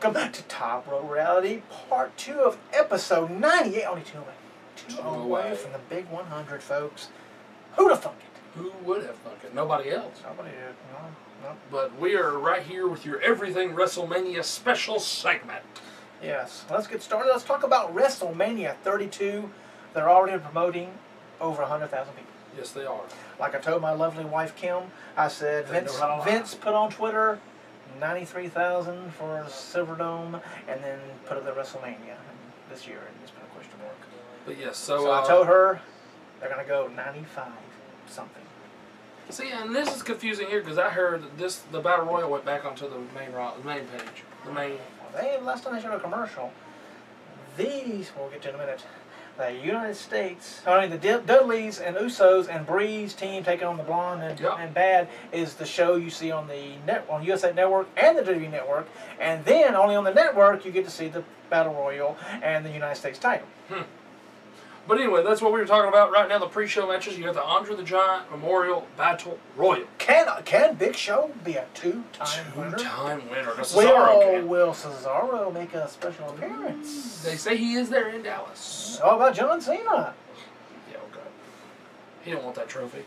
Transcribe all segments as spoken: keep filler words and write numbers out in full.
welcome to Top Rope Reality, part two of episode ninety-eight. Only two away. Two, two away, away from the big one hundred, folks. Who'd have thunk it? Who would have thunk it? Nobody else. Nobody did. No, no. But we are right here with your Everything WrestleMania special segment. Yes. Let's get started. Let's talk about WrestleMania thirty-two. They're already promoting over one hundred thousand people. Yes, they are. Like I told my lovely wife, Kim, I said, Vince, Vince put on Twitter ninety-three thousand for Silverdome, and then put up the WrestleMania and this year, and it's been a question mark. But yes, so... So uh, I told her they're going to go ninety-five something. See, and this is confusing here, because I heard that this, the Battle Royal went back onto the main, the main page. The main... Well, they, last time they showed a commercial, these, we'll get to in a minute, the United States, I mean the Dudleys and Usos and Breeze team taking on the Blonde and, yep. and Bad is the show you see on the net on U S A Network and the W W E Network, and then only on the network you get to see the Battle Royal and the United States title. Hmm. But anyway, that's what we were talking about right now. The pre-show matches. You got the Andre the Giant Memorial Battle Royal. Can can Big Show be a two-time winner? Two-time winner. Cesaro Will, can. will Cesaro make a special appearance? They say he is there in Dallas. How about John Cena? Yeah, okay. He didn't want that trophy.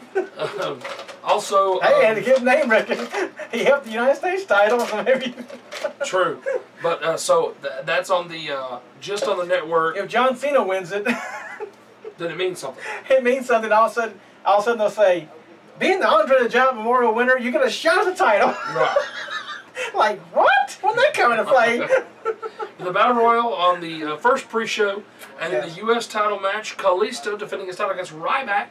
um, also, hey, um, had to give name recognition. He helped the United States title, so maybe. True, but uh, so th that's on the uh, just on the network. If John Cena wins it, then it means something. It means something. All of a sudden, all of a sudden they'll say, "Being the Andre the Giant Memorial winner, you get a shot at the title." Right. Like what? When they come into play? The Battle Royal on the uh, first pre-show, and yes. then the U S title match, Kalisto defending his title against Ryback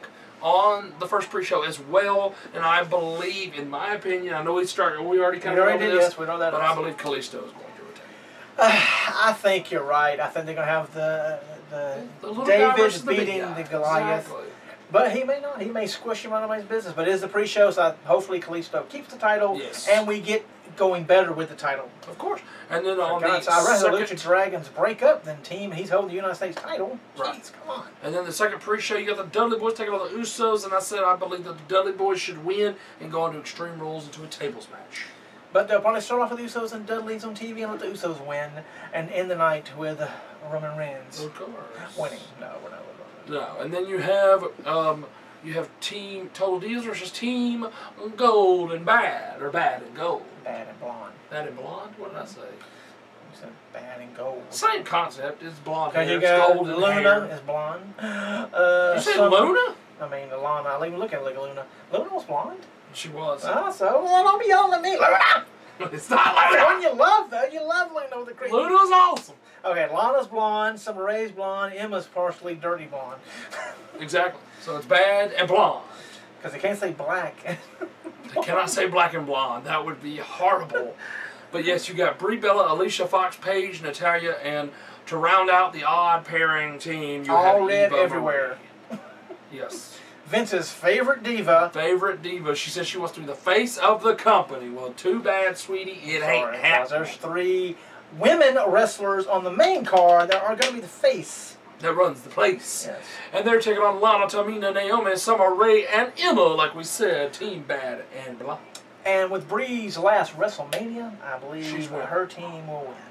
on the first pre-show as well. And I believe, in my opinion, I know we started, we already kind we of already know did, this, yes, we know that but also. I believe Kalisto is going to retain. Uh, I think you're right. I think they're going to have the the, the David the beating the Goliath. Exactly. But he may not. He may squish him out of his business. But it is the pre-show, so hopefully Kalisto keeps the title, yes. and we get going better with the title. Of course. And then For on God's the sake, I'd rather second... Lucha Dragons break up than team. He's holding the United States title. Right. Jeez, come on. And then the second pre-show, you got the Dudley Boys taking on the Usos, and I said I believe that the Dudley Boys should win and go into Extreme Rules into a tables match. But they'll probably start off with Usos and Dudleys on T V and let the Usos win, and end the night with uh, Roman Reigns Of course. winning. No, we're not with Roman. No, and then you have um, you have Team Total Divas versus Team Gold and Bad, or Bad and Gold. Bad and blonde. Bad and Blonde? What did I say? You said bad and gold. Same concept. It's blonde hair. Because you It's got golden Luna hair. is blonde. Uh, You said some- Luna? I mean, Lana. I even look at like Luna. Luna was blonde. She was. Ah, so well, don't be yelling at me, Luna. It's not Everyone Luna. you love though, you love Luna with the cream. Luna's awesome. Okay, Lana's blonde. Summer Rae's blonde. Emma's partially dirty blonde. Exactly. So it's Bad and Blonde. Because they can't say black. They cannot say black and blonde. That would be horrible. But yes, you got Brie Bella, Alicia Fox, Paige, Natalia, and to round out the odd pairing team, you All have red Eva everywhere. Marie. Yes. Vince's favorite diva. Favorite diva. She says she wants to be the face of the company. Well, too bad, sweetie. It Sorry, ain't guys, happening. there's three women wrestlers on the main card that are going to be the face. That runs the place. Yes. And they're taking on Lana, Tamina, Naomi, Summer Rae, and Emma, like we said. Team Bad and Blonde. And with Bree's last WrestleMania, I believe She's winning. her team will win.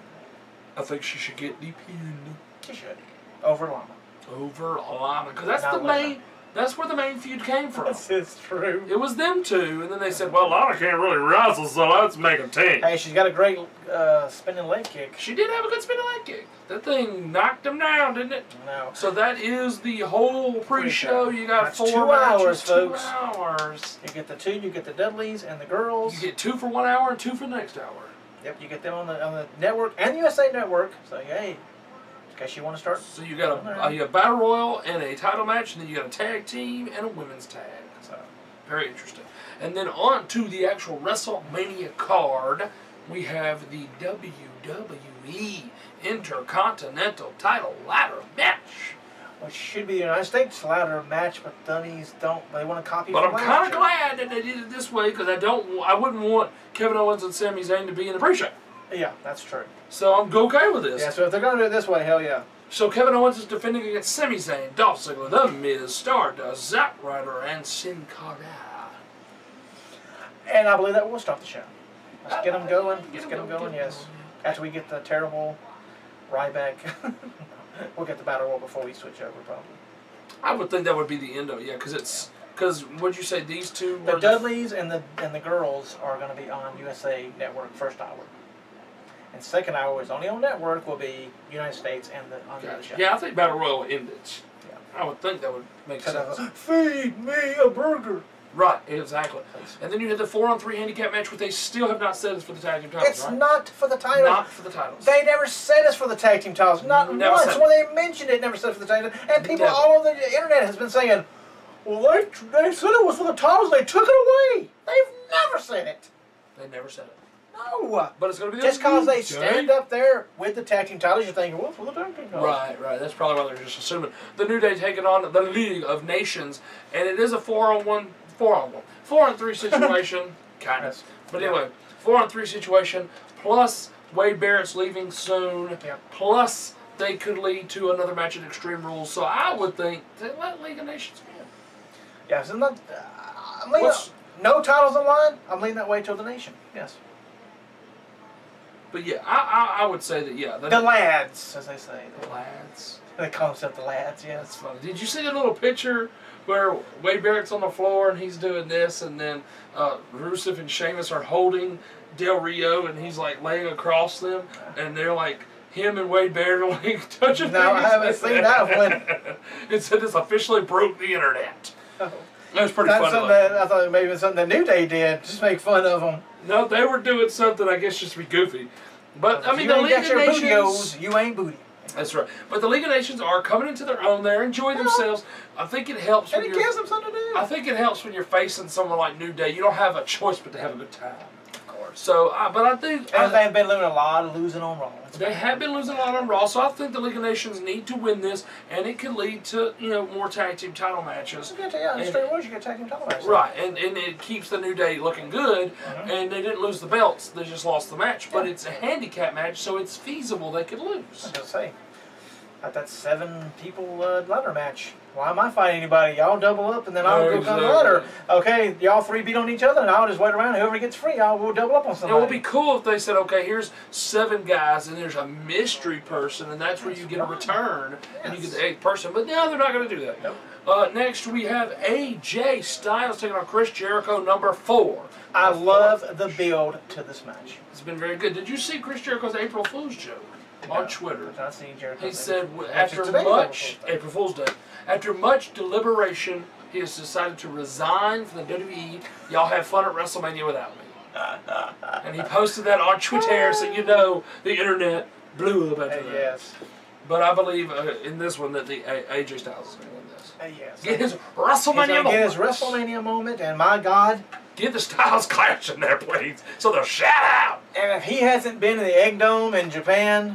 I think she should get the pin She should. Over Lana. over Lana. Because that's Not the Lana. main... That's where the main feud came from. This is true. It was them two, and then they said, well, Lana can't really wrestle, so let's make a team. Hey, she's got a great uh, spinning leg kick. She did have a good spinning leg kick. That thing knocked him down, didn't it? No. So that is the whole pre-show. You got That's four two matches, hours, two folks. hours. You get the two, you get the Dudleys and the girls. You get two for one hour and two for the next hour. Yep, you get them on the on the network and U S A Network. So, hey, in case you want to start. So you got a, uh, you got Battle Royal and a title match, and then you got a tag team and a women's tag. So, very interesting. And then on to the actual WrestleMania card, we have the W W E Intercontinental Title Ladder Match. Which should be the United States ladder match, but dummies don't. They want to copy. But from I'm last kind of year. glad that they did it this way, because I don't, I wouldn't want Kevin Owens and Sami Zayn to be in the pre-show. Yeah, that's true. So I'm okay with this. Yeah, so if they're going to do it this way, hell yeah. So Kevin Owens is defending against Sami Zayn, Dolph Ziggler, The Miz, Stardust, Zack Ryder, and Sin Cara. And I believe that will stop the show. Let's get them going. Let's get them going, yes. After we get the terrible Ryback, we'll get the Battle Royal before we switch over, probably. I would think that would be the end of it, yeah, because it's because would you say these two? The were Dudleys and the and the girls are going to be on U S A Network first hour, and second hour is only on network will be United States and the on the other show. Yeah, I think Battle Royal ended. Yeah. I would think that would make sense. Feed me a burger. Right, exactly. And then you had the four on three handicap match, which they still have not said is for the tag team titles, It's right? not for the titles. Not for the titles. They never said it's for the tag team titles. Not Never once. said When they mentioned it, never said for the tag team. And people Never. all over the internet has been saying, well, they, they said it was for the titles. They took it away. They've never said it. They never said it. No. But it's going to be Just because they Okay. stand up there with the tag team titles, you're thinking, well, for the tag team titles. Right, right. That's probably why they're just assuming. The New Day taking on the League of Nations, and it is a four on one, four on one, four on three situation, kind of. Yes. But Yeah. anyway, four on three situation, plus Wade Barrett's leaving soon, Yeah. plus they could lead to another match at Extreme Rules. So I would think they let League of Nations win. Yeah, so not, uh, I'm leaning, What's- no titles on line. I'm leaning that way till the nation. Yes. But yeah, I I, I would say that yeah, the, The lads, as they say. the lads. The concept of lads, That's yes. funny. Did you see the little picture where Wade Barrett's on the floor and he's doing this, and then uh, Rusev and Sheamus are holding Del Rio, and he's like laying across them, and they're like him and Wade Barrett are like touching. No, I haven't seen that one. It said this officially broke the internet. Oh. That was pretty That's funny. something like. that I thought maybe it was something the New Day did. Just make fun of them. No, they were doing something, I guess, just to be goofy. But I mean, you the ain't League got of your Nations. booty-os, you ain't booty. That's right. But the League of Nations are coming into their own. They're enjoying Yeah. themselves. I think it helps And when it you're. gives them something to do. I think it helps when you're facing someone like New Day. You don't have a choice but to have a good time. Of course. So, uh, but I think And I- they've been losing a lot of losing on Raw. they have been losing a lot on Raw. So I think the League of Nations need to win this, and it could lead to you know more tag team title matches. You get, yeah, And- straight words, you get tag team title matches. Right, and, and it keeps the New Day looking good, Mhm. and they didn't lose the belts. They just lost the match. But Yeah. it's a handicap match, so it's feasible they could I lose. was gonna say, at that seven people uh, ladder match. Why am I fighting anybody? Y'all double up and then I'll go come Exactly. ladder. Okay, y'all three beat on each other and I'll just wait around. Whoever gets free, I'll go double up on It somebody. would be cool if they said, okay, here's seven guys, and there's a mystery person, and that's where you get a return, and you get the eighth person. But no, they're not going to do that. Nope. Uh, next, we have A J Styles taking on Chris Jericho, number four. I love the build to this match. It's been very good. Did you see Chris Jericho's April Fool's joke on No, Twitter? I see Jericho. He said, w- Which is after today's much, April April Fool's Day, after much deliberation, he has decided to resign from the W W E. Y'all have fun at WrestleMania without me. And he posted that on Twitter, so you know the internet blew up after Uh, that. yes. But I believe uh, in this one that the A- AJ Styles is going to win this. Uh, yes. Get his He's WrestleMania gonna get his moment. WrestleMania moment, and my God, Get the Styles Clash in there, please, so they'll shout out. and if he hasn't been to the Egg Dome in Japan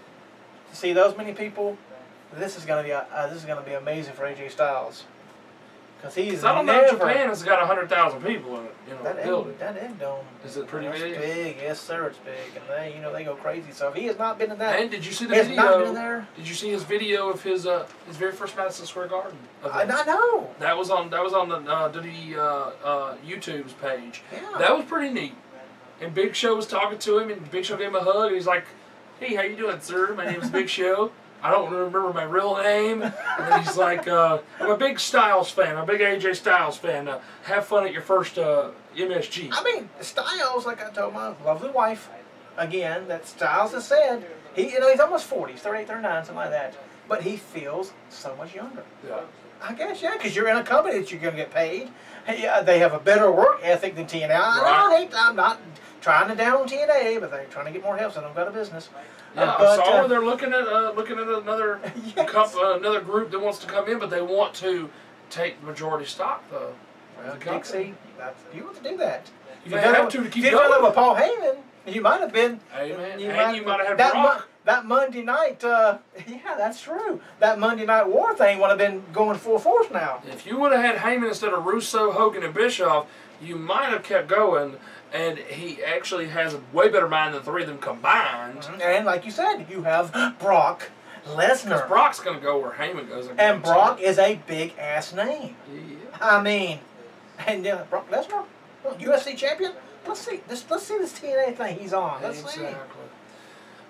to see those many people, this is gonna be uh, uh, this is gonna be amazing for A J Styles. Because he's 'Cause I don't never, know if Japan has got one hundred thousand people in it, in a that building. egg, that Egg Dome. Is it pretty that's big? big? Yes, sir, it's big, and they you know they go crazy. So if he has not been in that, And did you see the he has not been video? in there. Did you see his video of his uh his very first Madison Square Garden? I, event? I know. That was on that was on the uh, W W E uh, uh, YouTube's page. Yeah. That was pretty neat. And Big Show was talking to him, and Big Show gave him a hug, and he's like, "Hey, how you doing, sir? My name is Big Show. I don't remember my real name." And then he's like, uh, "I'm a big Styles fan. I'm a big A J Styles fan. Uh, have fun at your first uh, M S G." I mean, Styles, like I told my lovely wife, again, that Styles has said, he, you know, he's almost forty, he's thirty-eight, thirty-nine, something like that. But he feels so much younger. Yeah. I guess, yeah, because you're in a company that you're going to get paid. Hey, uh, they have a better work ethic than T N A. I, Right. I hate, I'm not trying to down on T N A, but they're trying to get more help, so they've got a business. Yeah, Uh, I but, saw uh, where they're looking at uh, looking at another Yes. comp, uh, another group that wants to come in, but they want to take majority stock though. Well, of the company. Dixie, that's, you want to do that. You have to to keep if you done going. it with Paul Heyman, you might have been. Hey, man, You and might, you might have had that, Brock. Mo- that Monday night, uh, yeah, that's true. That Monday Night War thing would have been going full force now. If you would have had Heyman instead of Russo, Hogan, and Bischoff, you might have kept going. And he actually has a way better mind than the three of them combined. And like you said, you have Brock Because Lesnar. Brock's going to go where Heyman goes. I And guarantee Brock it. is a big ass name. Yeah. I mean, and uh, Brock Lesnar, U F C champion. Let's see this. Let's see this T N A thing he's on. Let's see. Exactly.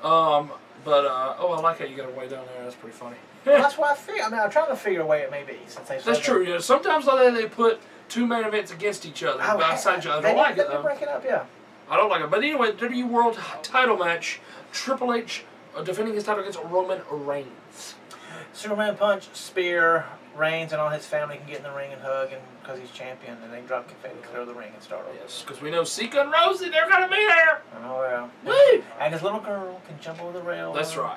Um, but uh, oh, I like how you got a way down there. That's pretty funny. Well, that's why I figure. I mean, I'm trying to figure a way it may be since they. That's true. Yeah. Sometimes they they put two main events against each other, Oh, beside each other. I they don't like they it though. break it up, yeah. I don't like it. But anyway, W W E World Title match: Triple H uh, defending his title against Roman Reigns. Superman punch, spear, Reigns and all his family can get in the ring and hug, and because he's champion, and they drop confetti, clear the ring, and start over. Yes, because we know Sika and Rosie, they're gonna be there. Oh yeah. Woo! And his little girl can jump over the rail. That's right.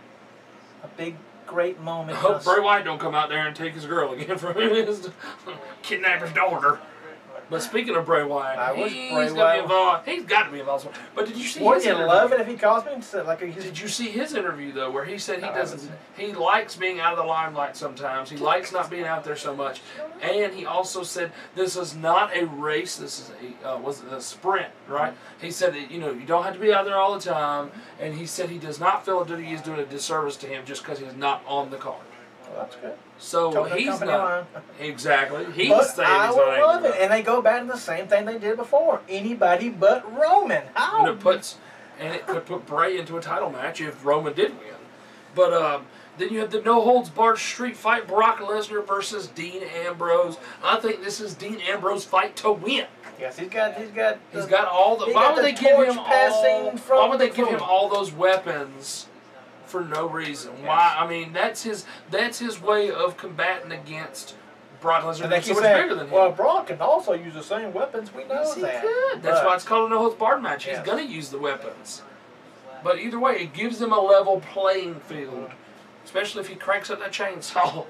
A big, great moment. I hope Bray Wyatt don't come out there and take his girl again from him. His kidnap his daughter. But speaking of Bray Wyatt, I wish he's Bray gonna Wyatt- be involved. He's got to be involved. But did you see Wouldn't his you interview? love it if he calls me and said like a Did you see his interview though, where he said he No, I doesn't, haven't he likes being out of the limelight sometimes. He likes not being out there so much, and he also said this is not a race. This is a uh, was it a sprint, right? He said that you know you don't have to be out there all the time, and he said he does not feel that W W E is doing a disservice to him just because he's not on the card. Well, that's good. So Told the he's company not line. exactly. He's But saying I he's would not love angry it, about and they go back to the same thing they did before. Anybody but Roman. How? And it puts, and it could put Bray into a title match if Roman did win. But um, then you have the no holds barred street fight: Brock Lesnar versus Dean Ambrose. I think this is Dean Ambrose's fight to win. Yes, he's got. He's got. The, He's got all the. he Why got would the they give him torch all? passing from Why would they the give him throne. all those weapons for no reason? Why? I mean, that's his. That's his way of combating against Brock Lesnar. And they That's so keep much saying, bigger than him. well, Brock can also use the same weapons. We know Yes, he that. could. That's But- why it's called a no holds barred match. He's Yes. gonna use the weapons. But either way, it gives him a level playing field, especially if he cranks up that chainsaw.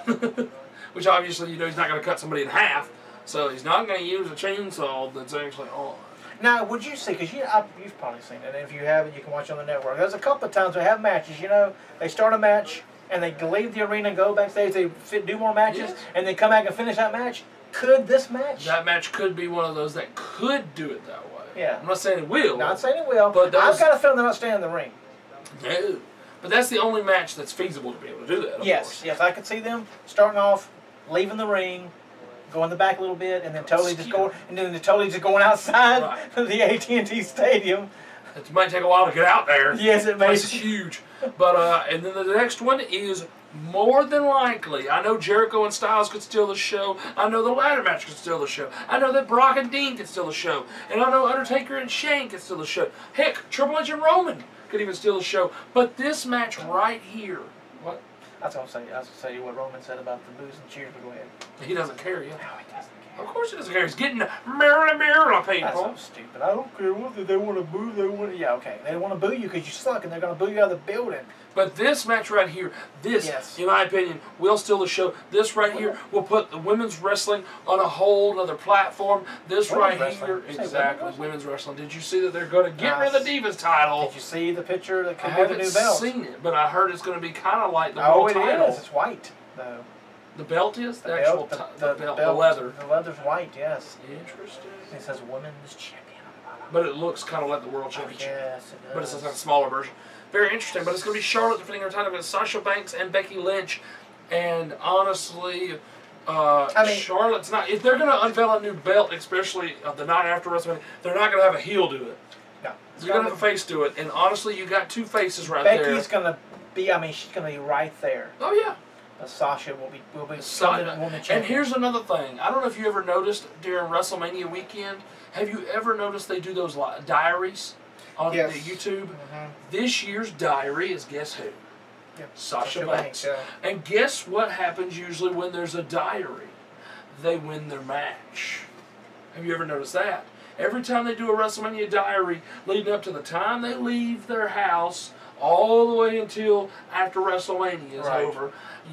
Which obviously, you know, he's not gonna cut somebody in half, so he's not gonna use a chainsaw that's actually on. Now, would you see, because you, I, you've probably seen it, and if you haven't, you can watch it on the network. There's a couple of times they have matches, you know, they start a match, and they leave the arena and go backstage, they fit, do more matches, Yes. and they come back and finish that match. Could this match? That match could be one of those that could do it that way. Yeah. I'm not saying it will. Not saying it will, But but I've those- got a feeling they're not staying in the ring. No. But that's the only match that's feasible to be able to do that, of Yes, course. yes, I could see them starting off, leaving the ring, going the back a little bit, and then totally just Skew. going, and then totally just going outside Right. the A T and T Stadium. It might take a while to get out there. Yes, it may. It's huge. But uh, and then the next one is more than likely. I know Jericho and Styles could steal the show. I know the ladder match could steal the show. I know that Brock and Dean could steal the show. And I know Undertaker and Shane could steal the show. Heck, Triple H and Roman could even steal the show. But this match right here, what? I was gonna say, I was gonna say what Roman said about the boos and cheers. But go ahead. He doesn't care yet. No, he doesn't Of care. course he doesn't care. He's getting Marilyn Marilyn That's people. so stupid. I don't care what they want to boo. They want to, yeah, okay. They want to boo you because you suck, and they're gonna boo you out of the building. But this match right here, this, Yes. in my opinion, will steal the show. This right here will put the women's wrestling on a whole other platform. This Women's right wrestling? here, You say exactly, women's women's wrestling. Did you see that they're going to get rid of the Divas title? Did you see the picture that I could be the haven't new belt? seen it, but I heard it's going to be kind of like the Oh, world it title. is. It's white, though. The belt is the, The actual belt, ti- the, the, the belt, belt, the leather. The leather's white, yes. Interesting. It says women's champion on the bottom. But it looks kind of like the world Oh, championship. yes, it does. But it's a smaller version. Very interesting. But it's going to be Charlotte defending her title against Sasha Banks and Becky Lynch. And honestly, uh, I mean- Charlotte's not. If they're going to unveil a new belt, especially uh, the night after WrestleMania, they're not going to have a heel do it. No. You're going to have a face do it. And honestly, you got two faces right Becky's there. gonna be. I mean, she's gonna be right there. Oh yeah. But Sasha will be will be Sa- woman, woman champion. and here's another thing. I don't know if you ever noticed during WrestleMania weekend. Have you ever noticed they do those li- diaries on Yes. the YouTube? Mhm. This year's diary is guess who? Yep. Sasha, Sasha Banks. Banks, yeah. And guess what happens usually when there's a diary? They win their match. Have you ever noticed that? Every time they do a WrestleMania diary leading up to the time they leave their house all the way until after WrestleMania is Right. over,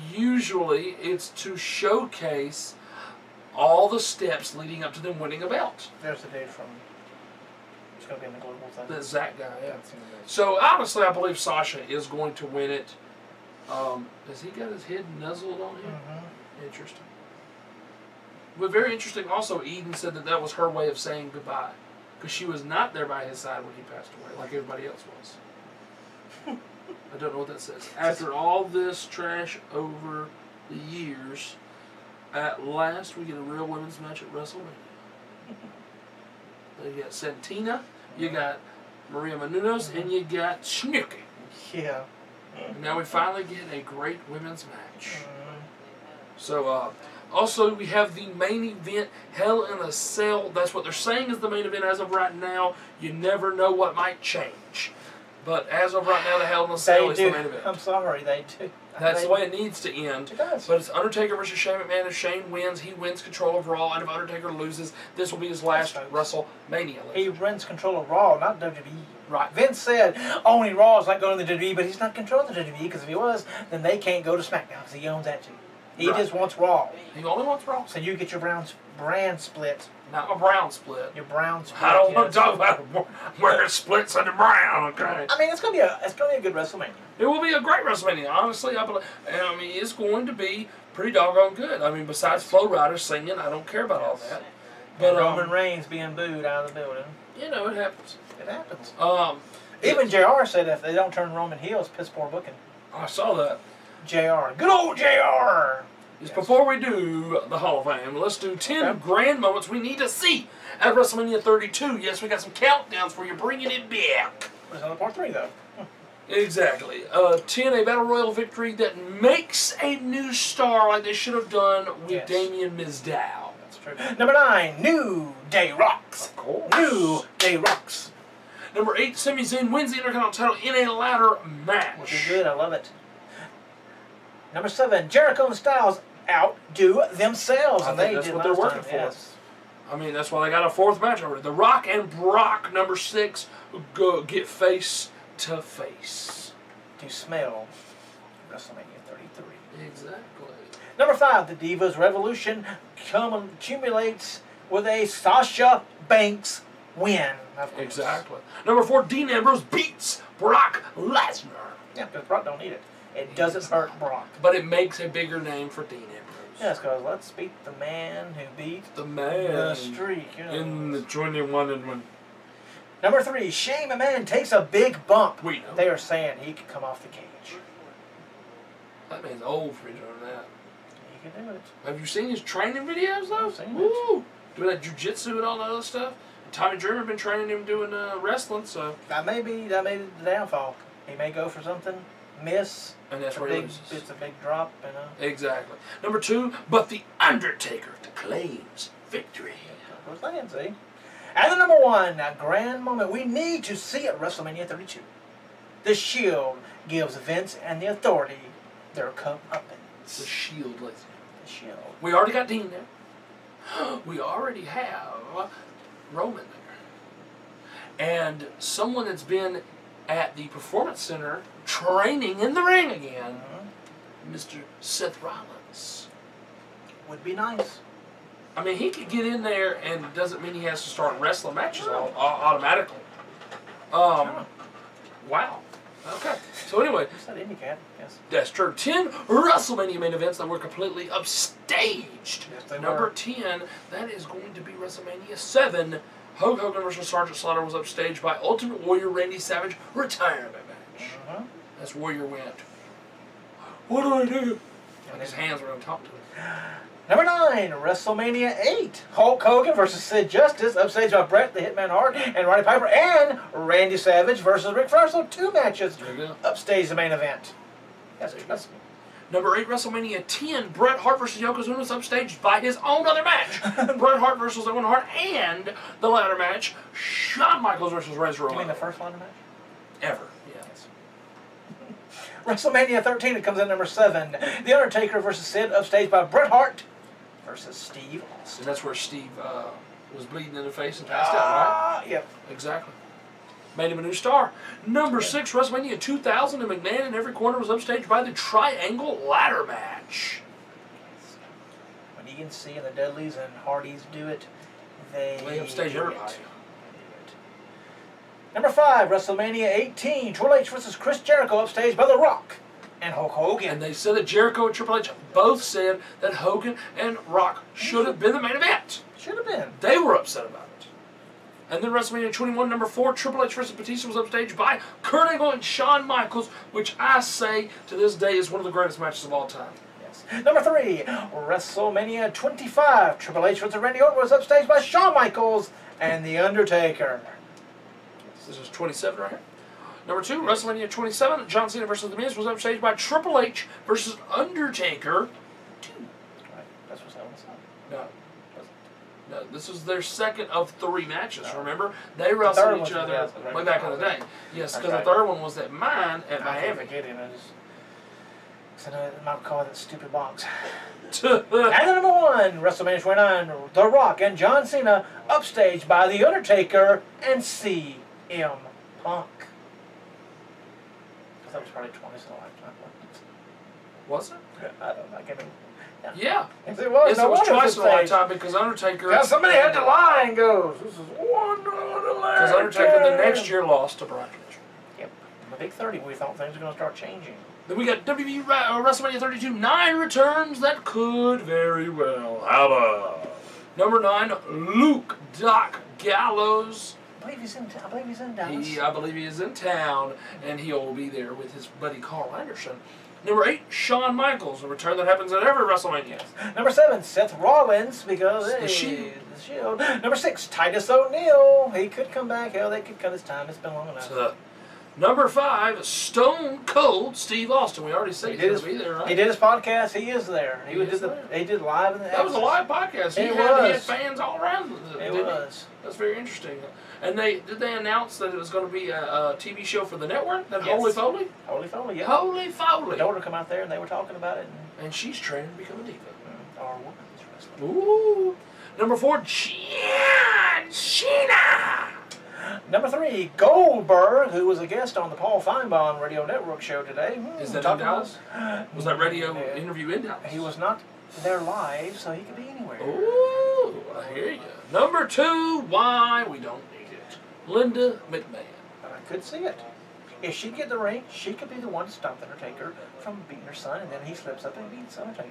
usually it's to showcase all the steps leading up to them winning a belt. There's the dude from. It's gonna be in the global thing. The Zach guy, yeah. I've seen the- So honestly, I believe Sasha is going to win it. Um, has he got his head nuzzled on him? Mhm. Interesting. But very interesting also, Eden said that that was her way of saying goodbye. Because she was not there by his side when he passed away, like everybody else was. I don't know what that says. After all this trash over the years, at last we get a real women's match at WrestleMania. You got Santina, you got Maria Menounos, Mm-hmm. and you got Snooki. Yeah. Now we finally get a great women's match. Mm-hmm. So, uh, also we have the main event, Hell in a Cell. That's what they're saying is the main event as of right now. You never know what might change. But as of right now, the Hell in a Cell They is do. the main event. I'm sorry, they do. That's they, the way it needs to end. It does. But it's Undertaker versus Shane McMahon. If Shane wins, he wins control of Raw. And if Undertaker loses, this will be his last That's WrestleMania. He runs control of Raw, not W W E. Right. Vince said only Raw is not going to the W W E, but he's not controlling the W W E because if he was, then they can't go to SmackDown because he owns that too. He Right. just wants Raw. He only wants Raw. So you get your brown brand split. Not a brown split. Your brown split. I don't yes. want to talk about where it splits under brown, okay? I mean, it's gonna be a it's gonna be a good WrestleMania. It will be a great WrestleMania, honestly. I, believe, and I mean, it's going to be pretty doggone good. I mean, besides Flo Rida singing, I don't care about all Yes. that. But But, Roman um, Reigns being booed out of the building. you know, it happens. It happens. Um, Even J R said if they don't turn Roman heel, it's piss poor booking. I saw that. J R, good old J R. Just Yes. before we do the Hall of Fame, let's do ten Okay. grand moments we need to see at WrestleMania thirty-two. Yes, we got some countdowns for you, bringing it back. There's another part three though. Exactly. Uh, ten, a Battle Royal victory that makes a new star like they should have done with Yes. Damien Mizdow. That's true. Number nine, New Day Rocks. Of course. New Day Rocks. Number eight, Sami Zayn wins the Intercontinental title in a ladder match. Which is good, I love it. Number seven, Jericho and Styles outdo themselves. I and think they that's did what they're last working time, for. yes. I mean, that's why they got a fourth match already. The Rock and Brock, number six, go get face to face. To smell WrestleMania thirty-three. Exactly. Number five, the Divas Revolution cum- accumulates with a Sasha Banks win. Of course. Exactly. Number four, Dean Ambrose beats Brock Lesnar. Yeah, because Brock don't need it. It doesn't hurt Brock. But it makes a bigger name for Dean Ambrose. Yes, because let's beat the man who beat The man the streak. you know. in the twenty-one and one. Number three, Shane McMahon takes a big bump. We know. They are saying he could come off the cage. That man's old for doing that. He can do it. Have you seen his training videos though? I've seen it. Woo! Doing that jujitsu and all that other stuff. Tommy Dreamer been training him doing uh, wrestling, so That may be that may be the downfall. He may go for something, miss. and that's It's a where he big, loses. it's a big drop, you know. Exactly. Number two, but the Undertaker claims victory. Of course, they see. And the number one, a grand moment we need to see at WrestleMania thirty-two. The Shield gives Vince and the Authority their The comeuppance. Shield, ladies. The Shield. We already got Dean there. We already have Roman there. And someone that's been at the Performance Center training in the ring again, Mhm. Mister Seth Rollins. Would be nice. I mean, he could get in there, and it doesn't mean he has to start wrestling matches all, all, automatically. Um, wow. Okay. So anyway, It's not IndyCat, yes. that's true. Ten WrestleMania main events that were completely upstaged. Yes, they Number were. ten, that is going to be WrestleMania seven. Hulk Hogan versus Sergeant Slaughter was upstaged by Ultimate Warrior Randy Savage retirement match. Mhm. That's Warrior went. What do I do? And His then- hands were going to talk to him. Number nine, WrestleMania eight. Hulk Hogan versus Sid Justice, upstaged by Bret the Hitman Hart and Roddy Piper, and Randy Savage versus Ric Flair. So two matches There you go. upstaged the main event. Yes, trust me. Number eight, WrestleMania ten, Bret Hart versus Yokozuna was upstaged by his own other match. Bret Hart versus Owen Hart, and the ladder match, Shawn Michaels versus Razor You mean Ramon. the first ladder match? Ever. Yeah. WrestleMania thirteen, it comes in number seven. The Undertaker versus Sid, upstaged by Bret Hart versus Steve Austin. And that's where Steve uh, was bleeding in the face and passed out, right? Ah, yep. Exactly. Made him a new star. Number six, WrestleMania two thousand, and McMahon in every corner was upstaged by the Triangle Ladder Match. When you can see the Dudleys and Hardys do it, they They upstage do everybody. it. They do it. Number five, WrestleMania eighteen, Triple H versus Chris Jericho, upstaged by The Rock and Hulk Hogan. And they said that Jericho and Triple H both said that Hogan and Rock should have been the main event. Should have been. They were upset about it. And then WrestleMania twenty-one, number four, Triple H versus Batista was upstaged by Kurt Angle and Shawn Michaels, which I say to this day is one of the greatest matches of all time. Yes. Number three, WrestleMania twenty-five, Triple H versus Randy Orton was upstaged by Shawn Michaels and The Undertaker. This is twenty-seven right here. Number two, WrestleMania twenty-seven, John Cena versus The Miz was upstaged by Triple H versus Undertaker two. Right, that's what's that one said. No. No, this was their second of three matches, no. Remember? They wrestled each other right. way back in the day. Yes, because right. the third one was at mine at I Miami. I forget it. I just... Because I know I might call that stupid box. And number one, WrestleMania twenty-nine, The Rock and John Cena upstaged by The Undertaker and C M Punk. That was probably twice in a lifetime. Was it? I don't know. I can't remember. Yeah. yeah. If it was, yes, no it was twice in a stage. lifetime because Undertaker. Because somebody had to lie and goes, this is one on the line. Because Undertaker the next year lost to Brock Lesnar. Yep. The big thirty, we thought things were going to start changing. Then we got W W E uh, WrestleMania thirty-two, nine returns that could very well have. Number nine, Luke Doc Gallows. I believe he's in. I believe he's in Dallas. He, I believe he is in town, and he'll be there with his buddy Carl Anderson. Number eight, Shawn Michaels, a return that happens at every WrestleMania. Number seven, Seth Rollins, because the hey, Shield. The Shield. Number six, Titus O'Neil. He could come back. Hell, they could cut his time. It's been long enough. So, number five, Stone Cold Steve Austin. We already said he did his, be there, right? He did his podcast. He is there. He, he did the. there. He did live in the. That was a live podcast. He, it had, was. he had fans all around. It was. That's very interesting. And they did they announce that it was going to be a, a T V show for the network? That Yes. Holy Foley. Holy Foley. Yeah. Holy Foley. My daughter come out there and they were talking about it. And, and she's training to become a diva. Or women's wrestling. Ooh. Number four, John Cena. Number three, Goldberg, who was a guest on the Paul Feinbaum Radio Network show today. Is that in Dallas? Was that radio yeah. interview in Dallas? He was not there live, so he could be anywhere. Ooh, I hear you. Number two, why we don't need it. Linda McMahon. I could see it. If she get the ring, she could be the one to stop the Undertaker from beating her son, and then he slips up and beats Undertaker.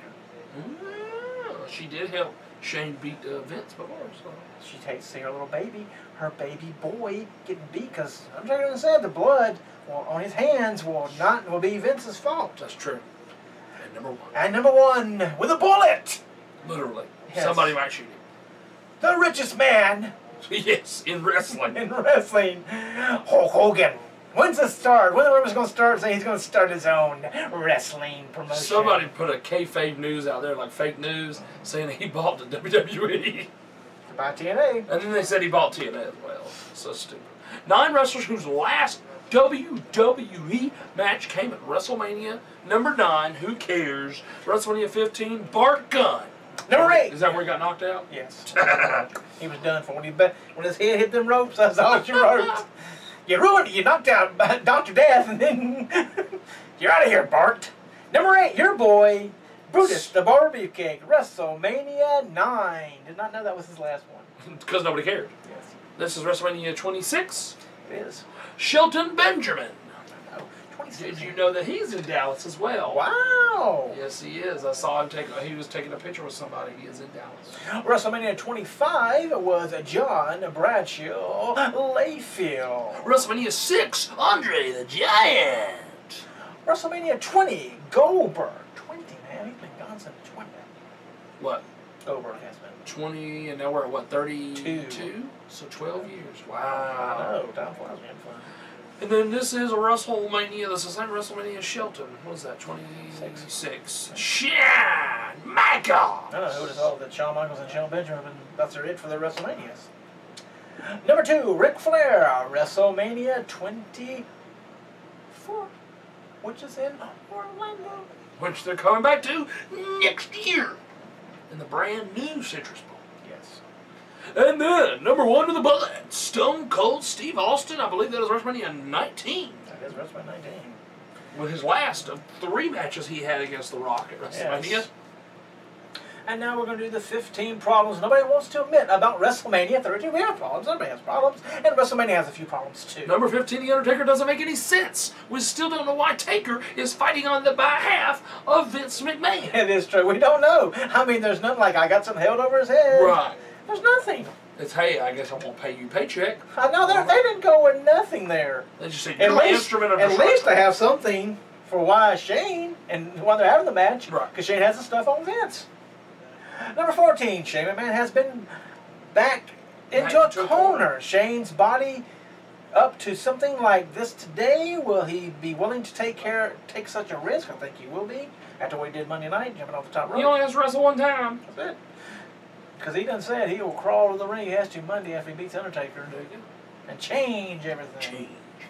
Mm, she did help Shane beat uh, Vince before, so. She takes to see her little baby, her baby boy, getting beat because Undertaker said the blood well, on his hands will not will be Vince's fault. That's true. And number one. And number one with a bullet. Literally, yes. Somebody might shoot him. The richest man. Yes, in wrestling. In wrestling, Hulk Hogan. When's it start? When the rumor's going to start saying he's going to start his own wrestling promotion? Somebody put a kayfabe news out there, like fake news, saying he bought the W W E. To buy T N A. And then they said he bought T N A as well. So stupid. Nine wrestlers whose last W W E match came at WrestleMania number nine. Who cares? WrestleMania fifteen, Bart Gunn. Number eight. Is that where he got knocked out? Yes. He was done for when he bet when his head hit them ropes. That's all she wrote. You ruined it. You knocked out Doctor Death, and then you're out of here, Bart. Number eight, your boy Brutus the Barber Beefcake, WrestleMania nine. Did not know that was his last one. Because nobody cared. Yes. This is WrestleMania twenty-six. It is. Shelton Benjamin. Oh, twenty-six. Did you know that he's in Dallas as well? Wow. Yes, he is. I saw him take. He was taking a picture with somebody. He is in Dallas. WrestleMania twenty-five was John Bradshaw Layfield. WrestleMania six, Andre the Giant. WrestleMania twenty, Goldberg. twenty, man. He's been gone since twenty. What? Goldberg has been. twenty, and now we're at what, thirty-two? Two. So twelve years. I Wow. know. Time flies, man. Fun. And then this is a WrestleMania. This is the same WrestleMania Shelton. What is that? twenty-six. Shawn Michaels. I don't know who would have thought that Shawn Michaels and Shelton Benjamin, that's their it for the WrestleManias. Number two, Ric Flair, WrestleMania twenty-four, which is in Orlando. Which they're coming back to next year in the brand new Citrus Bowl. Yes. And then, number one to the bullet, Stone Cold Steve Austin. I believe that is WrestleMania nineteen. That is WrestleMania nineteen. With his last of three matches he had against The Rock at WrestleMania. Yes. And now we're going to do the fifteen problems nobody wants to admit about WrestleMania thirty-two. We have problems. Everybody has problems. And WrestleMania has a few problems, too. Number fifteen, The Undertaker doesn't make any sense. We still don't know why Taker is fighting on the behalf of Vince McMahon. It is true. We don't know. I mean, there's nothing like I got something held over his head. Right. There's nothing. It's, hey, I guess I won't pay you paycheck. I know. They they didn't go with nothing there. They just said, At you're an least, instrument of at destruction. least they have something for why Shane and why they're having the match. Right. Because Shane has the stuff on Vince. Number fourteen, Shane McMahon has been backed into Back a to a corner. corner. Shane's body up to something like this today? Will he be willing to take care, take such a risk? I think he will be. After what he did Monday night, jumping off the top rope. He only has to wrestle one time. That's it. Because he done said he will crawl to the ring. He has to Monday after he beats Undertaker. There you go. And change everything. Change.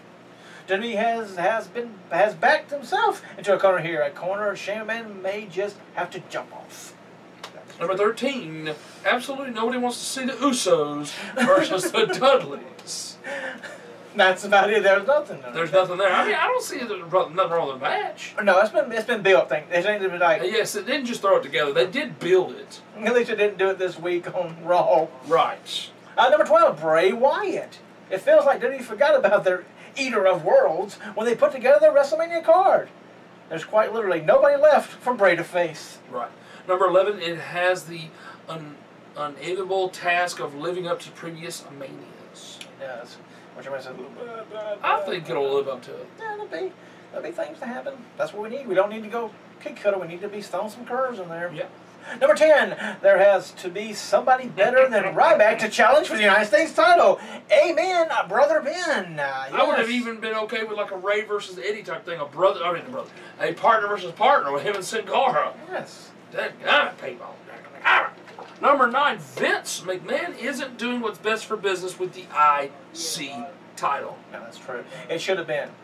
W W E has has been has backed himself into a corner here. A corner Shane McMahon may just have to jump off. Number thirteen. Absolutely nobody wants to see the Usos versus the Dudleys. That's about it. There's nothing there. There's nothing there. I mean, I don't see there's nothing wrong with the match. No, it's been it's been built. Thing. They seem to be like. Yes, they didn't just throw it together. They did build it. At least they didn't do it this week on Raw. Right. Uh, number twelve, Bray Wyatt. It feels like W W E forgot about their Eater of Worlds when they put together their WrestleMania card. There's quite literally nobody left for Bray to face. Right. Number eleven, it has the un unenviable task of living up to previous manias. It does. Which everybody says, blah, blah, blah, I think it'll live up to it. Yeah, there'll be, there'll be things to happen. That's what we need. We don't need to go kick cutter. We need to be throwing some curves in there. Yeah. Number ten, there has to be somebody better than Ryback to challenge for the United States title. Amen, Brother Ben. Uh, yes. I would have even been okay with like a Ray versus Eddie type thing. A brother, I mean, a brother, a partner versus partner with him and Sin Cara. Yes. That people. Number nine, Vince McMahon isn't doing what's best for business with the I C title. No, that's true. It should have been.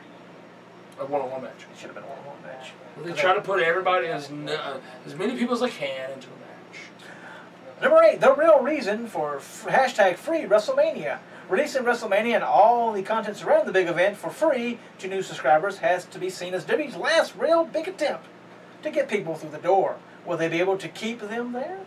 A one-on-one match. It should have been a one-on-one match. Well, they try to put everybody, as uh, as many people as they can, into a match. Number eight, the real reason for f hashtag free WrestleMania. Releasing WrestleMania and all the content surrounding the big event for free to new subscribers has to be seen as W W E's last real big attempt to get people through the door. Will they be able to keep them there?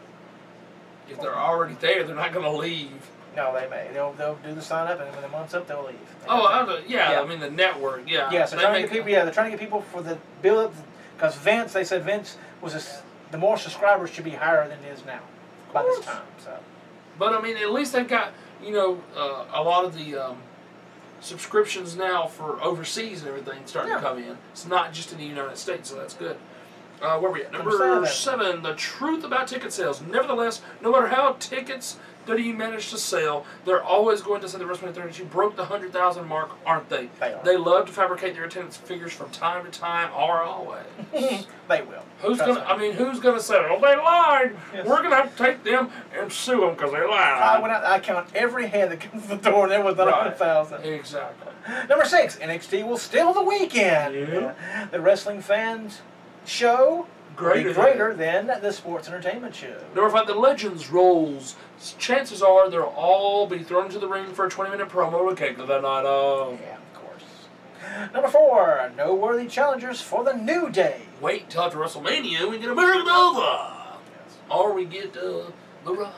If they're already there, they're not going to leave. No, they may. They'll they'll do the sign up, and when the month's up, they'll leave. They Oh, I to, don't- yeah, yeah. I mean the network, yeah. Yeah, so They trying to make- get people. Yeah, they're trying to get people for the build up, because Vince. They said Vince was a s the more subscribers should be higher than it is now by this time. So. But I mean, at least they've got, you know, uh, a lot of the um, subscriptions now for overseas and everything starting Yeah. to come in. It's not just in the United States, so that's good. Uh, where are we at? Number, Number seven. seven. The truth about ticket sales. Nevertheless, no matter how tickets W W E manage to sell, they're always going to say the WrestleMania thirty-two broke the one hundred thousand mark, aren't they? They are. They love to fabricate their attendance figures from time to time or always. They will. Who's Trust gonna? me. I mean, who's gonna say, "Oh, they lied"? Yes. We're gonna have to take them and sue them because they lied. I went out. I count every head that comes to the door, and there was not Right. one hundred thousand. Exactly. Number six, N X T will steal the weekend. Yeah. The wrestling fans show Greater be greater than the sports entertainment show. Number five, the Legends rolls. Chances are they'll all be thrown into the ring for a twenty-minute promo to kick the night off. Yeah, of course. Number four, no worthy challengers for the New Day. Wait till after WrestleMania we get American Nova, Yes. or we get uh, the Ride,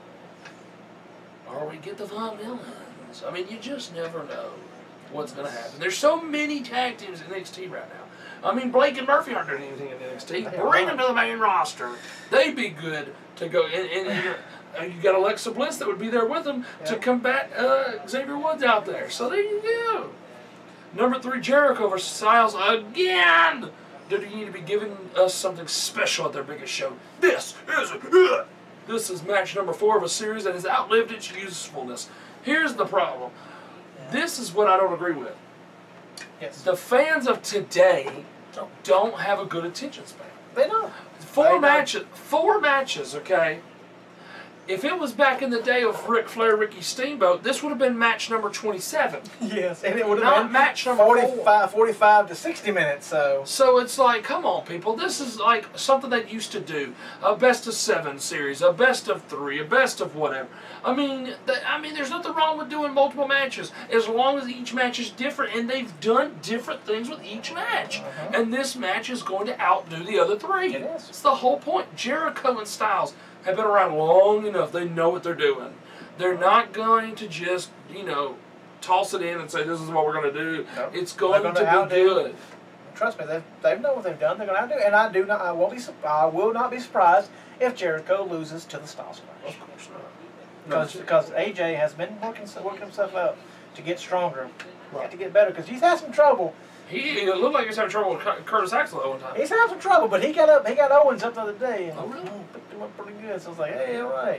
or we get the Von Villains. I mean, you just never know what's going to happen. There's so many tag teams in N X T right now. I mean, Blake and Murphy aren't doing anything in N X T. They Bring aren't. them to the main roster. They'd be good to go. And, and, and you're, uh, you got Alexa Bliss that would be there with them to Yeah. combat uh, Xavier Woods out there. So there you go. Number three, Jericho versus Styles again. Do you need to be giving us something special at their biggest show? This is it. This is match number four of a series that has outlived its usefulness. Here's the problem. This is what I don't agree with. Yes. The fans of today don't have a good attention span. They know. Four They don't. matches, four matches, okay? If it was back in the day of Ric Flair, Ricky Steamboat, this would have been match number twenty-seven. Yes, and it would Not have been match number forty-five, forty-five to sixty minutes. So. So it's like, come on, people. This is like something they used to do. A best of seven series, a best of three, a best of whatever. I mean, th I mean, there's nothing wrong with doing multiple matches as long as each match is different, and they've done different things with each match. Uh-huh. And this match is going to outdo the other three. It is. It's the whole point. Jericho and Styles have been around long enough. They know what they're doing. They're not going to just, you know, toss it in and say, this is what we're going to do. No. It's going They're to gonna be outdo. good. Trust me, they they know what they've done. They're going to do, and I do not. I won't be. sup- I will not be surprised if Jericho loses to the Styles Clash. Of course not. Because because A J has been working working himself up to get stronger, Right. to get better. Because he's had some trouble. He it looked like he was having trouble with Cur- Curtis Axel at one time. He's had some trouble, but he got up. He got Owens up the other day, and Oh, really? picked him up pretty good. So I was like, hey, all right.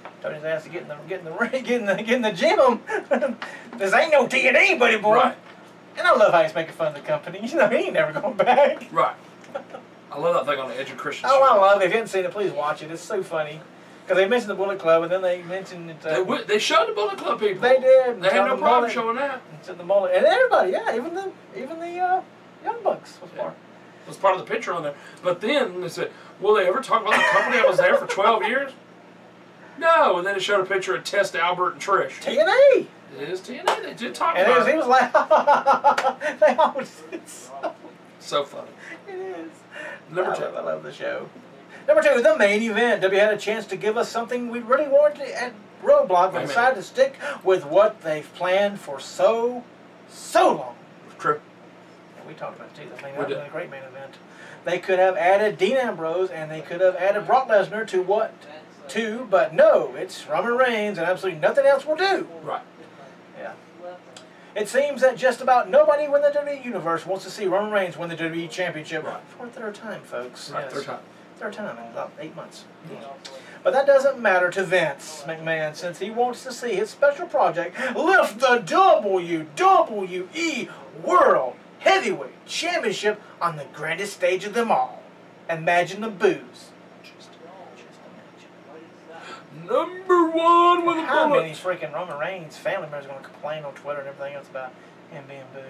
Told his ass to get in the get in the ring, get in the get in the gym. This ain't no T N A, buddy boy. Right. And I love how he's making fun of the company. You know, he ain't never going back. Right. I love that thing on the Edge of Christian. Oh, I love it. If you haven't seen it, please watch it. It's so funny. Because they mentioned the Bullet Club, and then they mentioned it. Uh, They, w- they showed the Bullet Club people. They did. They had no the problem mullet, showing that. and the mullet, and everybody, yeah, even the even the uh, Young Bucks was Yeah. part. It was part of the picture on there. But then they said, will they ever talk about the company that was there for twelve years? No. And then it showed a picture of Test, Albert, and Trish. T N A. It is T N A. They did talk And it about was, he it. was like, they always, it's so, So funny. it is. Number I two. love, I love the show. Number two, the main event. W had a chance to give us something we really wanted at Roadblock, but Wait a decided to stick with what they've planned for so, so long. True. And we talked about it too. I mean, We that was did. a great main event. They could have added Dean Ambrose and they could have added Brock Lesnar to what? To, but no, it's Roman Reigns and absolutely nothing else will do. Right. Yeah. It seems that just about nobody in the W W E Universe wants to see Roman Reigns win the W W E Championship Right. for a third time, folks. Right. Yes. Third time. Third time in about eight months. But that doesn't matter to Vince McMahon since he wants to see his special project lift the W W E World Heavyweight Championship on the grandest stage of them all. Imagine the booze. Just, just imagine. Number one with a How bullet. many freaking Roman Reigns family members are going to complain on Twitter and everything else about him being booed?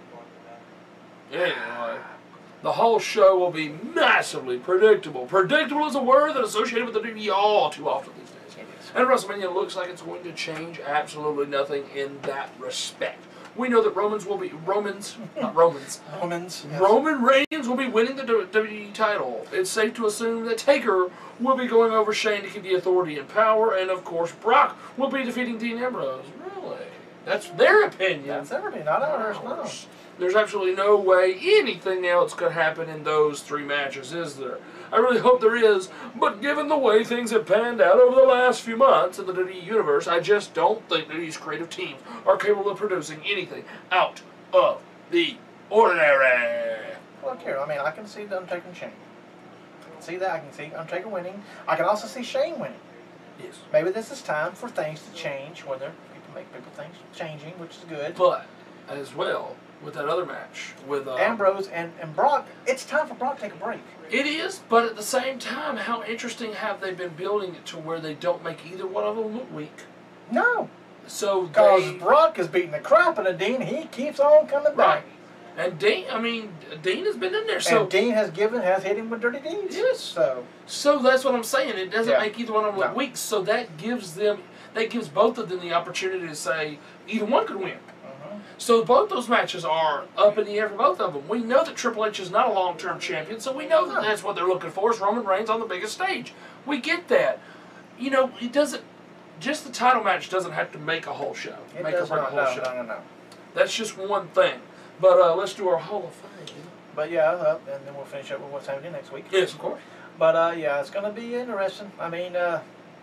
Anyway, the whole show will be massively predictable. Predictable is a word that's associated with the W W E all too often these days. It is. And WrestleMania looks like it's going to change absolutely nothing in that respect. We know that Romans will be Romans, not Romans. Romans. Yes. Roman Reigns will be winning the W W E title. It's safe to assume that Taker will be going over Shane to keep the authority and power, and of course Brock will be defeating Dean Ambrose. Really? That's their opinion. That's everything, not ours, no. There's absolutely no way anything else could happen in those three matches, is there? I really hope there is, but given the way things have panned out over the last few months in the W W E Universe, I just don't think that these creative teams are capable of producing anything out of the ordinary. Look here, I mean, I can see the Undertaker and Shane. I can see that. I can see Undertaker winning. I can also see Shane winning. Yes. Maybe this is time for things to change, whether people make people things changing, which is good. But, as well, with that other match, with uh, Ambrose and, and Brock, it's time for Brock to take a break. It is, but at the same time, how interesting have they been building it to where they don't make either one of them look weak? No, So because they, Brock is beating the crap out of Dean. He keeps on coming right. back. And Dean, I mean, Dean has been in there, so And Dean has given, has hit him with dirty deeds. Yes. So, so that's what I'm saying. It doesn't Yeah. make either one of them look No. weak. So that gives them, that gives both of them the opportunity to say either one could win. uh-huh. So both those matches are up in the air for both of them. We know that Triple H is not a long-term champion, so we know that No. that's what they're looking for is Roman Reigns on the biggest stage. We get that. You know, it doesn't. Just the title match doesn't have to make a whole show. It make does or break not. a whole No, show. no, no, no. That's just one thing. But uh, let's do our Hall of Fame. But yeah, uh, and then we'll finish up with what's happening next week. Yes, of course. But uh, yeah, it's going to be interesting. I mean, uh,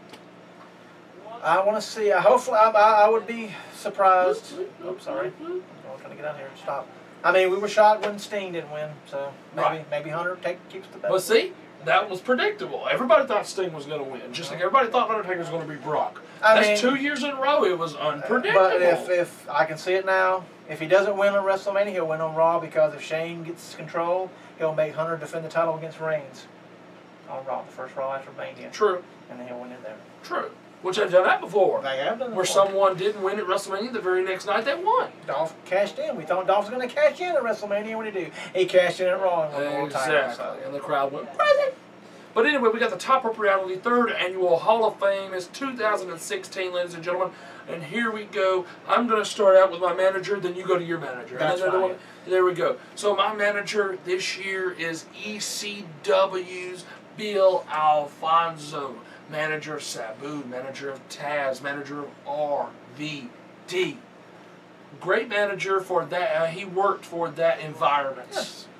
I want to see. Uh, hopefully, I, I, I would be surprised. Oops, sorry. I'm trying to get out here and stop. I mean, we were shocked when Sting didn't win, so maybe Right. maybe Hunter take, keeps the belt. But see, that was predictable. Everybody thought Sting was going to win, just like everybody thought Undertaker was going to be Brock. I That's mean- two years in a row. It was unpredictable. But if if I can see it now, if he doesn't win at WrestleMania, he'll win on Raw because if Shane gets control, he'll make Hunter defend the title against Reigns on Raw, the first Raw after Mania, True, and then he'll win it there. true. Which I've done that before. They have done it Where before. someone didn't win at WrestleMania, the very next night they won. Dolph cashed in. We thought Dolph was going to cash in at WrestleMania. What did he do? He cashed in at Raw and won the world title. Exactly. And the crowd went crazy. But anyway, we got the Top Rope Reality third annual Hall of Fame. It's two thousand sixteen, ladies and gentlemen. And here we go. I'm going to start out with my manager, then you go to your manager. That's and then fine. There we go. So my manager this year is E C W's Bill Alfonso. Manager of Sabu, manager of Taz, manager of R V D. Great manager for that. Uh, he worked for that environment. Yes.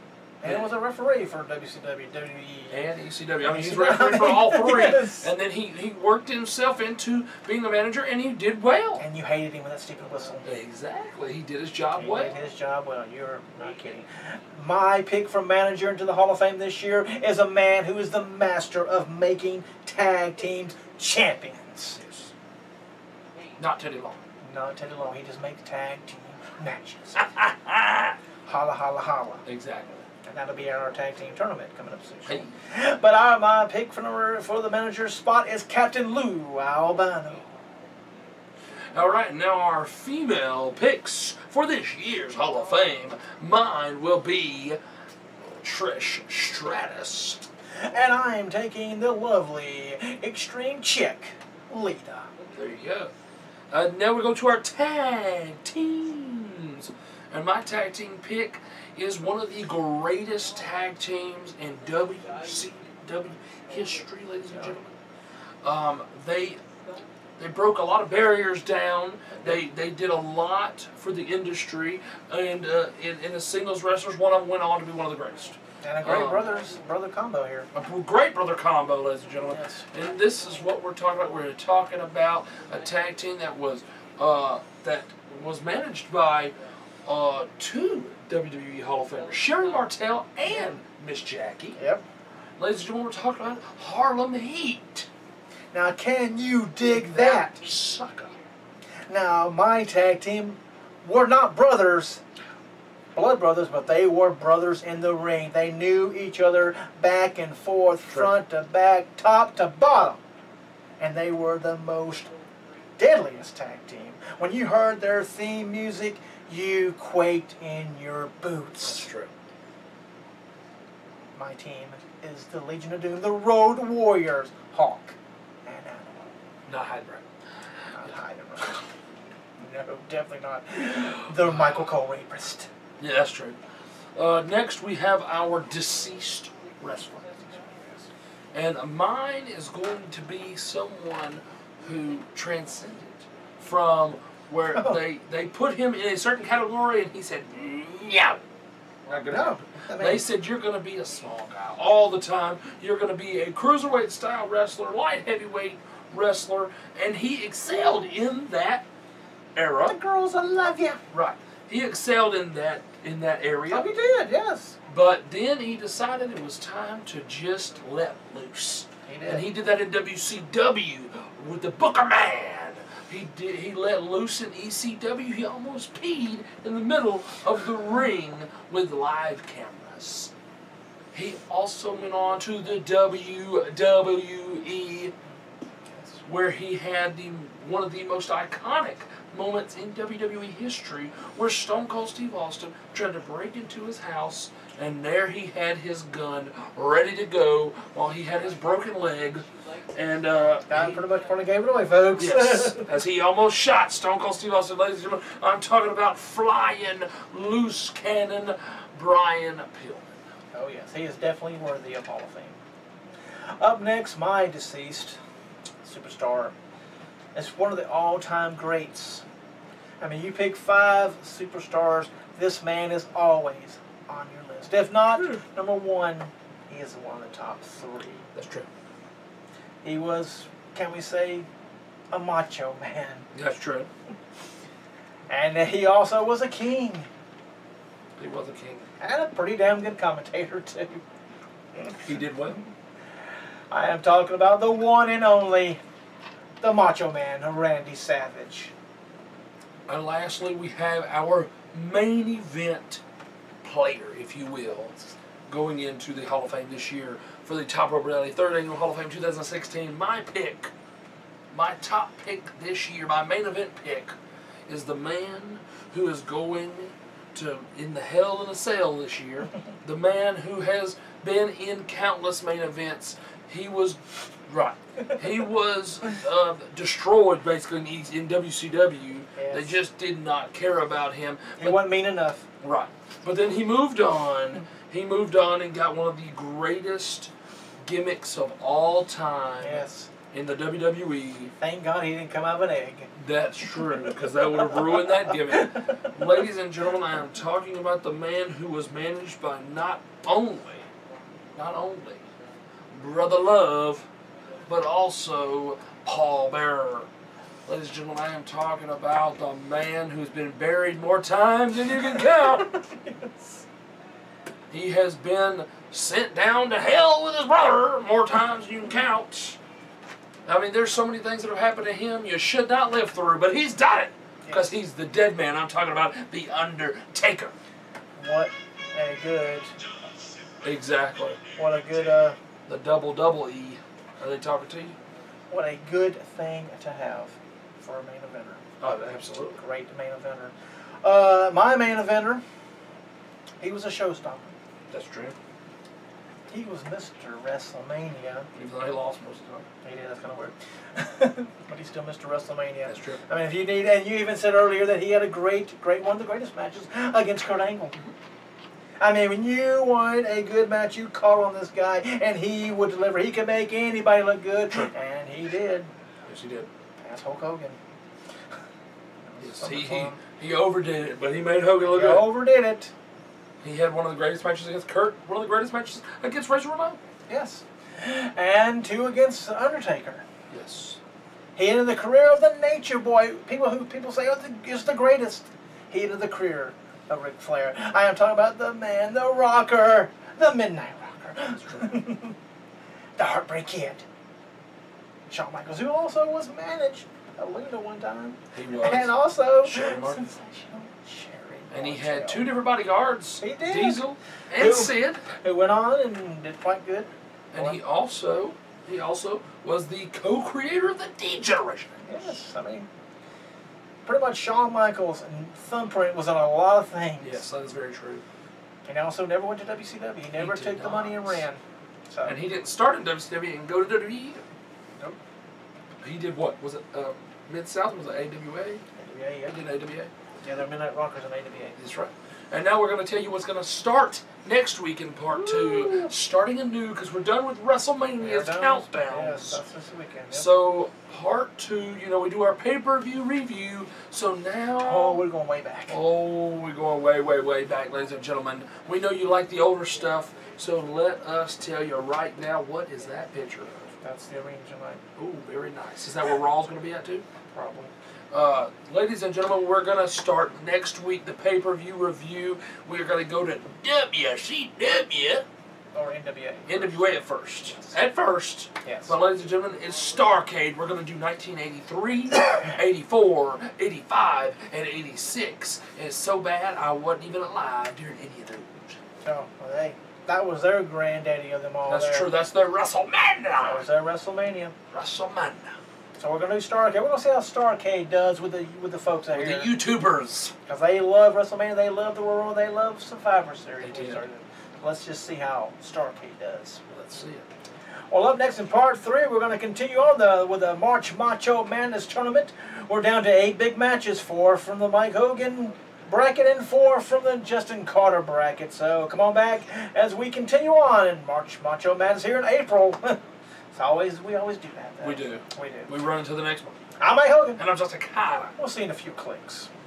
And was a referee for W C W, W W E. And E C W. I mean, he's referee for all three. Yes. And then he, he worked himself into being a manager, and he did well. And you hated him with that stupid whistle. Exactly. He did his job he well. He did his job well. You're not kidding. My pick from manager into the Hall of Fame this year is a man who is the master of making tag teams champions. Yes. Not Teddy Long. Not Teddy Long. He just makes tag team matches. Holla, holla, holla. Exactly. And that'll be our tag team tournament coming up soon. Hey. But our, my pick for the, for the manager's spot is Captain Lou Albano. All right, now our female picks for this year's Hall of Fame. Mine will be Trish Stratus. And I'm taking the lovely Extreme Chick, Lita. There you go. Uh, now we go to our tag teams. And my tag team pick is one of the greatest tag teams in W C W history, ladies and gentlemen. Um, they they broke a lot of barriers down. They they did a lot for the industry, and uh, in, in the singles wrestlers, one of them went on to be one of the greatest. And a great um, brothers brother combo here. A great brother combo, ladies and gentlemen. Yes. And this is what we're talking about. We're talking about a tag team that was uh, that was managed by uh, two W W E Hall of Famers, Sherry Martel and Miss Jackie. Yep. Ladies and gentlemen, we're talking about Harlem Heat. Now, can you dig that? Sucker. Now, my tag team were not brothers, blood brothers, but they were brothers in the ring. They knew each other back and forth, front to back, top to bottom. And they were the most deadliest tag team. When you heard their theme music, you quaked in your boots. That's true. My team is the Legion of Doom, the Road Warriors, Hawk and Animal. Not Hydra. Not Hydra. No, definitely not. The Michael Cole Rapist. Yeah, that's true. Uh, next, we have our deceased wrestler. And mine is going to be someone who transcended from where Oh. they, they put him in a certain category and he said, no. Not gonna No. happen. I mean, They said you're going to be a small guy all the time. You're going to be a cruiserweight style wrestler, light heavyweight wrestler, and he excelled in that era. the girls, I love you. Right. He excelled in that in that area. Oh, he did, yes. But then he decided it was time to just let loose. He did. And he did that in W C W with the Booker Man. He did. He let loose in E C W. He almost peed in the middle of the ring with live cameras. He also went on to the W W E, where he had the one of the most iconic moments in W W E history, where Stone Cold Steve Austin tried to break into his house, and there he had his gun ready to go while he had his broken leg. And uh, I he- pretty much want to give it away, folks. Yes, as he almost shot Stone Cold Steve Austin. Ladies and gentlemen, I'm talking about flying loose cannon Brian Pillman. Oh, yes. He is definitely worthy of Hall of Fame. Up next, my deceased superstar. It's one of the all-time greats. I mean, you pick five superstars, this man is always on your list. If not, number one, he is one of the top three. That's true. He was, can we say, a macho man. That's true. And he also was a king. He was a king. And a pretty damn good commentator, too. He did well. I am talking about the one and only, the Macho Man, Randy Savage. And lastly, we have our main event player, if you will, going into the Hall of Fame this year for the Top Rope Reality third Annual Hall of Fame twenty sixteen. My pick, my top pick this year, my main event pick, is the man who is going to in the Hell in a Cell this year. The man who has been in countless main events. He was right. He was uh, destroyed basically in, in W C W. Yes. They just did not care about him. He wasn't mean enough. Right. But then he moved on. He moved on and got one of the greatest gimmicks of all time. Yes. in the W W E. Thank God he didn't come out of an egg. That's true, because that would have ruined that gimmick. Ladies and gentlemen, I am talking about the man who was managed by not only, not only Brother Love, but also Paul Bearer. Ladies and gentlemen, I am talking about the man who's been buried more times than you can count. Yes. He has been sent down to hell with his brother more times than you can count. I mean, there's so many things that have happened to him you should not live through, but he's done it because he's the dead man. I'm talking about the Undertaker. What a good. Exactly. What a good. Uh, The double double E. Are they talking to you? What a good thing to have for a main eventer. Oh, absolutely. Great main eventer. Uh, my main eventer. He was a showstopper. That's true. He was Mister WrestleMania. Even though he lost most of the time. He did, that's kind of weird. But he's still Mister WrestleMania. That's true. I mean, if you need, and you even said earlier that he had a great, great, one of the greatest matches against Kurt Angle. I mean, when you want a good match, you call on this guy, and he would deliver. He could make anybody look good, and he did. Yes, he did. That's Hulk Hogan. Yes, he, he, he overdid it, but he made Hogan look He good. overdid it. He had one of the greatest matches against Kurt, one of the greatest matches against Razor Ramon. Yes. And two against the Undertaker. Yes. He ended the career of the Nature Boy. People who people say oh, is the greatest. He ended the career of Ric Flair. I am talking about the man, the rocker, the Midnight Rocker. That's true. The Heartbreak Kid. Shawn Michaels, who also was managed by Luna one time. He was. And also Sherry Martin. sensational Sherry And he Martel, had two different bodyguards. He did. Diesel and Who- Sid. who went on and did quite good. And he also he also was the co-creator of the D-Generation. Yes, I mean, pretty much Shawn Michaels and thumbprint was on a lot of things. Yes, that is very true. And also never went to W C W. He never He took did the money and not. ran. So And he didn't start in W C W and go to W W E. Nope. He did what? Was it uh, Mid-South? Was it A W A? A W A, yeah. He did A W A. Yeah, they're Midnight Rockers in A W A. That's right. And now we're going to tell you what's going to start next week in part two. Starting anew because we're done with WrestleMania's They're done. countdowns. Yes, that's this weekend. Yep. So part two, you know, we do our pay-per-view review. So now... oh, we're going way back. Oh, we're going way, way, way back, ladies and gentlemen. We know you like the older stuff, so let us tell you right now, what is that picture of? That's the arena tonight. Ooh, very nice. Is that where Raw's going to be at, too? Probably. Uh, ladies and gentlemen, we're going to start next week the pay-per-view review. We're going to go to W C W. Or N W A. N W A at first. At first. Yes. But ladies and gentlemen, it's Starrcade. We're going to do nineteen eighty-three, eighty-four, eighty-five, and eighty-six. And it's so bad I wasn't even alive during any of those. Oh, well, they, that was their granddaddy of them all. That's there. true. That's their That WrestleMania. was their WrestleMania. WrestleMania. So we're gonna do Starrcade. We're gonna see how Starrcade does with the with the folks out With here. the YouTubers. Because they love WrestleMania, they love the World, they love Survivor Series. They do. Let's just see how Starrcade does. Let's see it. Well, up next in part three, we're going to continue on the with the March Macho Madness tournament. We're down to eight big matches, four from the Mike Hogan bracket and four from the Justin Carter bracket. So come on back as we continue on in March Macho Madness here in April. It's always we always do that. Though. We do. We do. We run into the next one. I'm Mike Hogan. And I'm Justin Carter. We'll see you in a few clicks.